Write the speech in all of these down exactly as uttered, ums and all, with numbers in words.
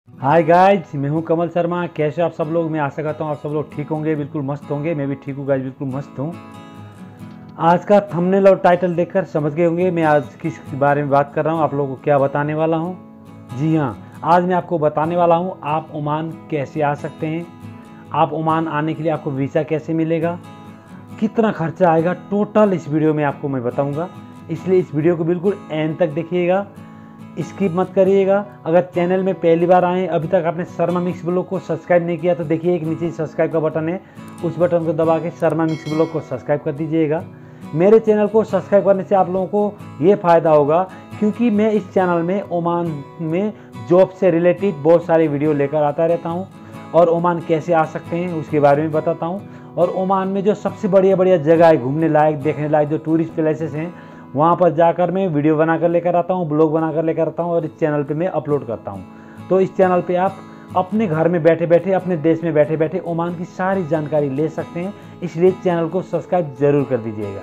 Hi guys, मैं हूं कमल शर्मा। कैसे आप सब लोग? मैं आशा करता हूं आप सब लोग ठीक होंगे, बिल्कुल मस्त होंगे। मैं भी ठीक हूं गाइज, बिल्कुल मस्त हूं। आज का थंबनेल और टाइटल देखकर समझ गए होंगे मैं आज किस बारे में बात कर रहा हूं, आप लोगों को क्या बताने वाला हूं। जी हाँ, आज मैं आपको बताने वाला हूं आप ओमान कैसे आ सकते हैं, आप ओमान आने के लिए आपको वीज़ा कैसे मिलेगा, कितना खर्चा आएगा, टोटल इस वीडियो में आपको मैं बताऊँगा। इसलिए इस वीडियो को बिल्कुल एंड तक देखिएगा, स्किप मत करिएगा। अगर चैनल में पहली बार आए, अभी तक आपने शर्मा मिक्स ब्लॉग को सब्सक्राइब नहीं किया तो देखिए एक नीचे सब्सक्राइब का बटन है, उस बटन को दबा के शर्मा मिक्स ब्लॉग को सब्सक्राइब कर दीजिएगा। मेरे चैनल को सब्सक्राइब करने से आप लोगों को ये फ़ायदा होगा क्योंकि मैं इस चैनल में ओमान में जॉब से रिलेटेड बहुत सारे वीडियो लेकर आता रहता हूँ और ओमान कैसे आ सकते हैं उसके बारे में बताता हूँ। और ओमान में जो सबसे बढ़िया बढ़िया जगह है, घूमने लायक, देखने लायक जो टूरिस्ट प्लेसेस हैं, वहाँ पर जाकर मैं वीडियो बनाकर लेकर आता हूँ, ब्लॉग बनाकर लेकर आता हूँ और इस चैनल पे मैं अपलोड करता हूँ। तो इस चैनल पे आप अपने घर में बैठे बैठे, अपने देश में बैठे बैठे ओमान की सारी जानकारी ले सकते हैं। इसलिए चैनल को सब्सक्राइब ज़रूर कर दीजिएगा।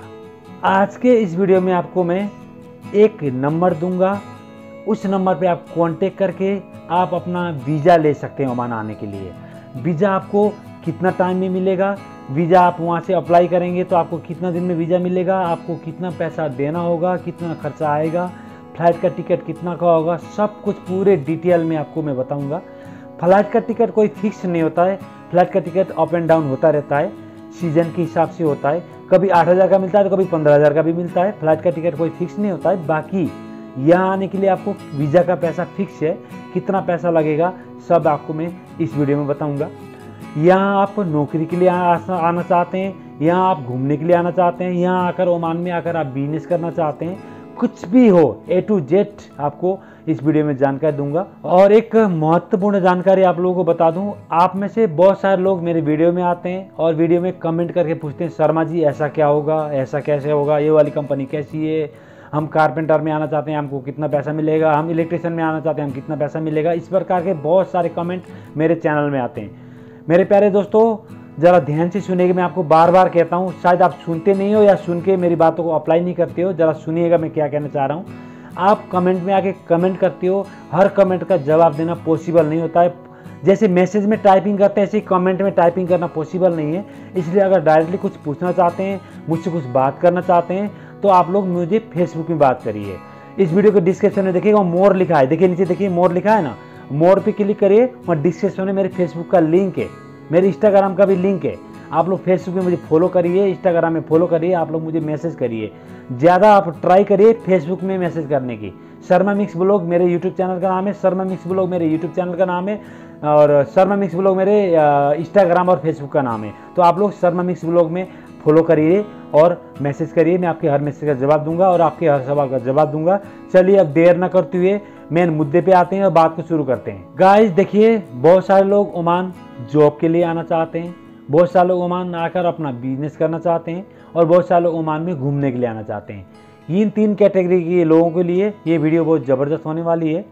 आज के इस वीडियो में आपको मैं एक नंबर दूंगा, उस नंबर पे आप कांटेक्ट करके आप अपना वीज़ा ले सकते हैं ओमान आने के लिए। वीज़ा आपको कितना टाइम में मिलेगा, वीज़ा आप वहाँ से अप्लाई करेंगे तो आपको कितना दिन में वीज़ा मिलेगा, आपको कितना पैसा देना होगा, कितना खर्चा आएगा, फ्लाइट का टिकट कितना का होगा, सब कुछ पूरे डिटेल में आपको मैं बताऊंगा। फ्लाइट का टिकट कोई फिक्स नहीं होता है, फ्लाइट का टिकट अप एंड डाउन होता रहता है, सीजन के हिसाब से होता है। कभी आठ हज़ार का मिलता है तो कभी पंद्रह हज़ार का भी मिलता है। फ्लाइट का टिकट कोई फिक्स नहीं होता है। बाकी यहाँ आने के लिए आपको वीज़ा का पैसा फिक्स है, कितना पैसा लगेगा सब आपको मैं इस वीडियो में बताऊँगा। यहाँ आप नौकरी के लिए आना चाहते हैं, यहाँ आप घूमने के लिए आना चाहते हैं, यहाँ आकर ओमान में आकर आप बिजनेस करना चाहते हैं, कुछ भी हो, ए टू जेड आपको इस वीडियो में जानकारी दूंगा। और एक महत्वपूर्ण जानकारी आप लोगों को बता दूं, आप में से बहुत सारे लोग मेरे वीडियो में आते हैं और वीडियो में कमेंट करके पूछते हैं शर्मा जी ऐसा क्या होगा, ऐसा कैसे होगा, ये वाली कंपनी कैसी है, हम कारपेंटर में आना चाहते हैं हमको कितना पैसा मिलेगा, हम इलेक्ट्रिशियन में आना चाहते हैं हम कितना पैसा मिलेगा। इस प्रकार के बहुत सारे कमेंट मेरे चैनल में आते हैं। मेरे प्यारे दोस्तों, ज़रा ध्यान से सुनिएगा, मैं आपको बार बार कहता हूँ, शायद आप सुनते नहीं हो या सुन के मेरी बातों को अप्लाई नहीं करते हो। ज़रा सुनिएगा मैं क्या कहना चाह रहा हूँ। आप कमेंट में आके कमेंट करते हो, हर कमेंट का जवाब देना पॉसिबल नहीं होता है। जैसे मैसेज में टाइपिंग करते हैं ऐसे ही कमेंट में टाइपिंग करना पॉसिबल नहीं है। इसलिए अगर डायरेक्टली कुछ पूछना चाहते हैं, मुझसे कुछ बात करना चाहते हैं तो आप लोग मुझे फेसबुक में बात करिए। इस वीडियो के डिस्क्रिप्शन में देखिएगा मोर लिखा है, देखिए नीचे देखिए मोर लिखा है ना, मोर पे क्लिक करिए और डिस्क्रिप्शन में मेरे फेसबुक का लिंक है, मेरे इंस्टाग्राम का भी लिंक है। आप लोग फेसबुक में मुझे फॉलो करिए, इंस्टाग्राम में फॉलो करिए, आप लोग मुझे मैसेज करिए। ज़्यादा आप ट्राई करिए फेसबुक में मैसेज करने की। शर्मा मिक्स ब्लॉग मेरे यूट्यूब चैनल का नाम है, शर्मा मिक्स ब्लॉग मेरे यूट्यूब चैनल का नाम है और शर्मा मिक्स ब्लॉग मेरे इंस्टाग्राम और फेसबुक का नाम है। तो आप लोग शर्मा मिक्स ब्लॉग में फॉलो करिए और मैसेज करिए, मैं आपके हर मैसेज का जवाब दूंगा और आपके हर सवाल का जवाब दूंगा। चलिए अब देर न करते हुए मेन मुद्दे पे आते हैं और बात को शुरू करते हैं। गाइस देखिए, बहुत सारे लोग ओमान जॉब के लिए आना चाहते हैं, बहुत सारे लोग ओमान आकर अपना बिजनेस करना चाहते हैं और बहुत सारे लोग ओमान में घूमने के लिए आना चाहते हैं। इन तीन कैटेगरी के लोगों के लिए ये वीडियो बहुत ज़बरदस्त होने वाली है।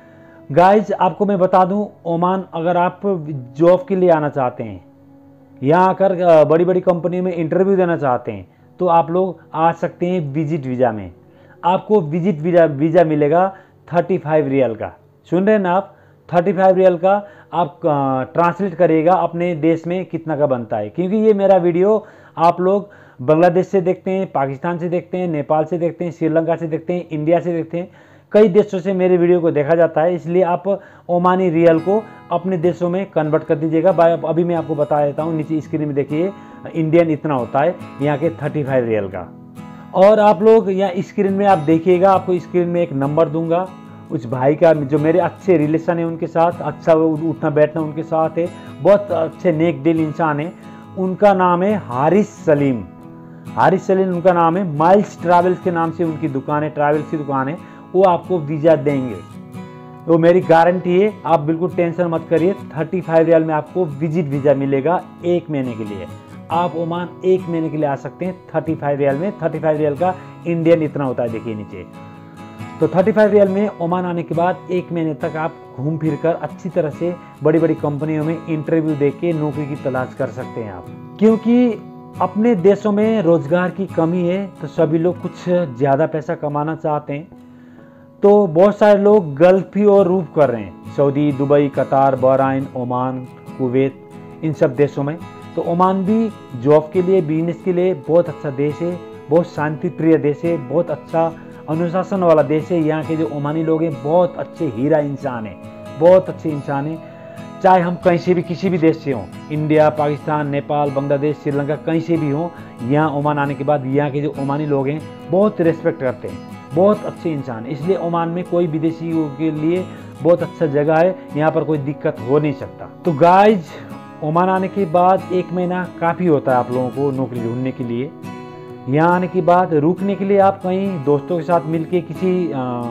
गाइस आपको मैं बता दूं, ओमान अगर आप जॉब के लिए आना चाहते हैं, यहाँ आकर बड़ी बड़ी कंपनी में इंटरव्यू देना चाहते हैं तो आप लोग आ सकते हैं विजिट वीज़ा में। आपको विजिट वीज़ा वीज़ा मिलेगा थर्टी फाइव रियल का। सुन रहे हैं ना आप, थर्टी फाइव रियल का आप ट्रांसलेट करिएगा अपने देश में कितना का बनता है। क्योंकि ये मेरा वीडियो आप लोग बांग्लादेश से देखते हैं, पाकिस्तान से देखते हैं, नेपाल से देखते हैं, श्रीलंका से देखते हैं, इंडिया से देखते हैं, कई देशों से मेरे वीडियो को देखा जाता है। इसलिए आप ओमानी रियल को अपने देशों में कन्वर्ट कर दीजिएगा। अभी मैं आपको बता देता हूँ, नीचे स्क्रीन में देखिए इंडियन इतना होता है यहाँ के थर्टी फाइव रियल का। और आप लोग यहाँ स्क्रीन में आप देखिएगा, आपको स्क्रीन में एक नंबर दूंगा उस भाई का जो मेरे अच्छे रिलेशन है उनके साथ, अच्छा उठना बैठना उनके साथ है, बहुत अच्छे नेक दिल इंसान है। उनका नाम है हारिस सलीम, हारिस सलीम उनका नाम है। माइल्स ट्रैवल्स के नाम से उनकी दुकान है, ट्रैवल्स की दुकान है। वो आपको वीज़ा देंगे, वो मेरी गारंटी है, आप बिल्कुल टेंशन मत करिए। थर्टी फाइव रियल में आपको विजिट वीज़ा मिलेगा एक महीने के लिए। आप ओमान एक महीने के लिए आ सकते हैं थर्टी फाइव रियल में। थर्टी फाइव रियल का इंडियन इतना होता है, देखिए नीचे। तो थर्टी फाइव रियल में ओमान आने के बाद एक महीने तक आप घूम फिर कर अच्छी तरह से बड़ी बड़ी कंपनियों में इंटरव्यू दे के नौकरी की तलाश कर सकते हैं आप। क्योंकि अपने देशों में रोजगार की कमी है तो सभी लोग कुछ ज़्यादा पैसा कमाना चाहते हैं। तो बहुत सारे लोग गल्फ ही और रूफ कर रहे हैं। सऊदी, दुबई, कतार, बहराइन, ओमान, कुवैत, इन सब देशों में। तो ओमान भी जॉब के लिए, बिजनेस के लिए बहुत अच्छा देश है, बहुत शांति प्रिय देश है, बहुत अच्छा अनुशासन वाला देश है। यहाँ के जो ओमानी लोग हैं बहुत अच्छे हीरा इंसान हैं, बहुत अच्छे इंसान हैं। चाहे हम कहीं से भी, किसी भी देश से हों, इंडिया, पाकिस्तान, नेपाल, बांग्लादेश, श्रीलंका, कहीं से भी हों, यहाँ ओमान आने के बाद यहाँ के जो ओमानी लोग हैं बहुत रिस्पेक्ट करते हैं, बहुत अच्छे इंसान। इसलिए ओमान में कोई विदेशियों के लिए बहुत अच्छा जगह है, यहाँ पर कोई दिक्कत हो नहीं सकता। तो गाइज, ओमान आने के बाद एक महीना काफ़ी होता है आप लोगों को नौकरी ढूंढने के लिए। यहाँ आने के बाद रुकने के लिए आप कहीं दोस्तों के साथ मिलके, किसी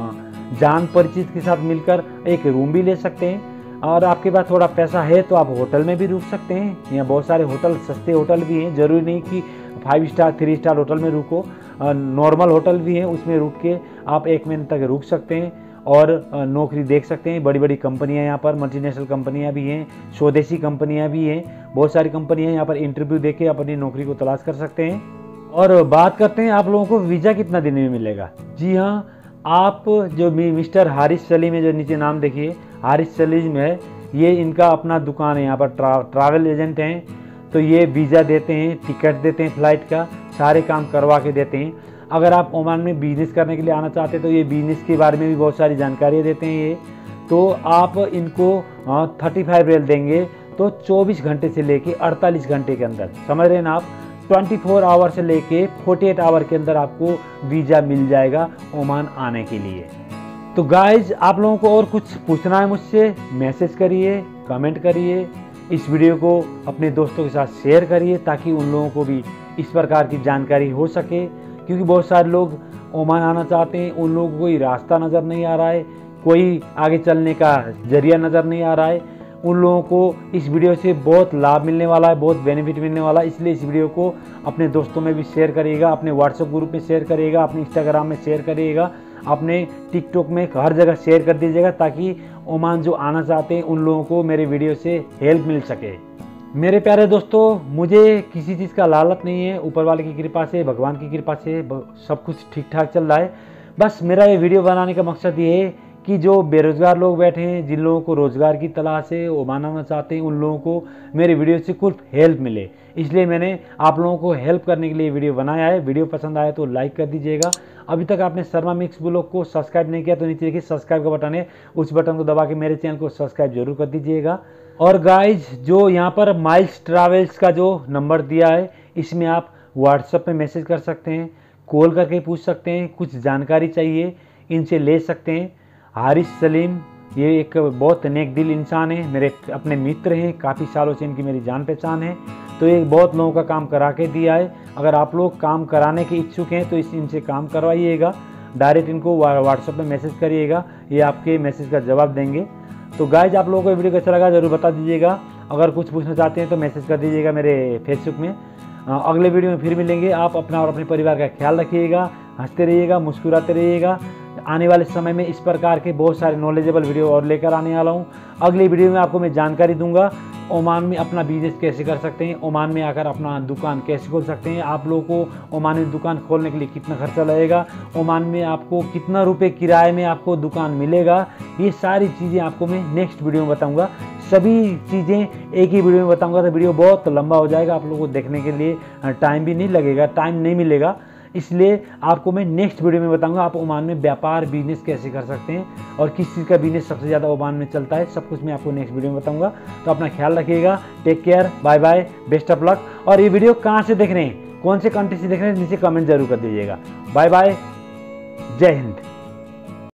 जान परिचित के साथ मिलकर एक रूम भी ले सकते हैं। और आपके पास थोड़ा पैसा है तो आप होटल में भी रुक सकते हैं। यहाँ बहुत सारे होटल, सस्ते होटल भी हैं, ज़रूरी नहीं कि five star three star hotel में रुको, नॉर्मल होटल भी हैं, उसमें रुक के आप एक महीने तक रुक सकते हैं और नौकरी देख सकते हैं। बड़ी बड़ी कंपनियां यहाँ पर, मल्टीनेशनल कंपनियां भी हैं, स्वदेशी कंपनियां भी हैं, बहुत सारी कंपनियां यहाँ पर इंटरव्यू देके अपनी नौकरी को तलाश कर सकते हैं। और बात करते हैं आप लोगों को वीज़ा कितना दिन में मिलेगा। जी हाँ, आप जो मिस्टर हारिस सलीम है, जो नीचे नाम देखिए हारिस सलीम है, ये इनका अपना दुकान है, यहाँ पर ट्रा, ट्रैवल एजेंट हैं। तो ये वीज़ा देते हैं, टिकट देते हैं, फ्लाइट का सारे काम करवा के देते हैं। अगर आप ओमान में बिज़नेस करने के लिए आना चाहते हैं तो ये बिज़नेस के बारे में भी बहुत सारी जानकारियाँ देते हैं ये। तो आप इनको थर्टी फाइव रेल देंगे तो चौबीस घंटे से लेके अड़तालीस घंटे के अंदर, समझ रहे हैं ना आप, चौबीस आवर से लेके अड़तालीस आवर के अंदर आपको वीज़ा मिल जाएगा ओमान आने के लिए। तो गाइज, आप लोगों को और कुछ पूछना है मुझसे, मैसेज करिए, कमेंट करिए, इस वीडियो को अपने दोस्तों के साथ शेयर करिए ताकि उन लोगों को भी इस प्रकार की जानकारी हो सके। क्योंकि बहुत सारे लोग ओमान आना चाहते हैं, उन लोगों को कोई रास्ता नज़र नहीं आ रहा है, कोई आगे चलने का जरिया नज़र नहीं आ रहा है। उन लोगों को इस वीडियो से बहुत लाभ मिलने वाला है, बहुत बेनिफिट मिलने वाला है। इसलिए इस वीडियो को अपने दोस्तों में भी शेयर करिएगा, अपने व्हाट्सएप ग्रुप में शेयर करिएगा, अपने इंस्टाग्राम में शेयर करिएगा, अपने टिकटॉक में, हर जगह शेयर कर दीजिएगा ताकि ओमान जो आना चाहते हैं उन लोगों को मेरे वीडियो से हेल्प मिल सके। मेरे प्यारे दोस्तों, मुझे किसी चीज़ का लालच नहीं है, ऊपर वाले की कृपा से, भगवान की कृपा से सब कुछ ठीक ठाक चल रहा है। बस मेरा ये वीडियो बनाने का मकसद ये है कि जो बेरोज़गार लोग बैठे हैं, जिन लोगों को रोज़गार की तलाश है, ओमान आना चाहते हैं, उन लोगों को मेरे वीडियो से कुछ हेल्प मिले, इसलिए मैंने आप लोगों को हेल्प करने के लिए वीडियो बनाया है। वीडियो पसंद आए तो लाइक कर दीजिएगा। अभी तक आपने शर्मा मिक्स ब्लॉग को सब्सक्राइब नहीं किया तो नीचे देखिए सब्सक्राइब का बटन है, उस बटन को दबा के मेरे चैनल को सब्सक्राइब जरूर कर दीजिएगा। और गाइज, जो यहाँ पर माइल्स ट्रैवल्स का जो नंबर दिया है, इसमें आप व्हाट्सएप पे मैसेज कर सकते हैं, कॉल करके पूछ सकते हैं, कुछ जानकारी चाहिए इनसे ले सकते हैं। हारिस सलीम ये एक बहुत नेक दिल इंसान है, मेरे अपने मित्र हैं, काफ़ी सालों से इनकी मेरी जान पहचान है। तो ये बहुत लोगों का काम करा के दिया है। अगर आप लोग काम कराने के इच्छुक हैं तो इस इनसे काम करवाइएगा, डायरेक्ट इनको व्हाट्सएप पे मैसेज करिएगा, ये आपके मैसेज का जवाब देंगे। तो गाइज, आप लोगों को वीडियो कैसा लगा ज़रूर बता दीजिएगा। अगर कुछ पूछना चाहते हैं तो मैसेज कर दीजिएगा मेरे फेसबुक में। अगले वीडियो में फिर मिलेंगे। आप अपना और अपने परिवार का ख्याल रखिएगा, हंसते रहिएगा, मुस्कुराते रहिएगा। आने वाले समय में इस प्रकार के बहुत सारे नॉलेजेबल वीडियो और लेकर आने वाला हूँ। अगली वीडियो में आपको मैं जानकारी दूंगा ओमान में अपना बिजनेस कैसे कर सकते हैं, ओमान में आकर अपना दुकान कैसे खोल सकते हैं, आप लोगों को ओमान में दुकान खोलने के लिए कितना खर्चा लगेगा, ओमान में आपको कितना रुपए किराए में आपको दुकान मिलेगा, ये सारी चीज़ें आपको मैं नेक्स्ट वीडियो में बताऊंगा। सभी चीज़ें एक ही वीडियो में बताऊंगा तो वीडियो बहुत लंबा हो जाएगा, आप लोगों को देखने के लिए टाइम भी नहीं लगेगा, टाइम नहीं मिलेगा। इसलिए आपको मैं नेक्स्ट वीडियो में बताऊंगा आप ओमान में व्यापार बिजनेस कैसे कर सकते हैं और किस चीज़ का बिजनेस सबसे ज़्यादा ओमान में चलता है, सब कुछ मैं आपको नेक्स्ट वीडियो में बताऊंगा। तो अपना ख्याल रखिएगा, take care, bye bye, best of luck. और ये वीडियो कहाँ से देख रहे हैं, कौन से कंट्री से देख रहे हैं, नीचे कमेंट जरूर कर दीजिएगा। बाय बाय, जय हिंद।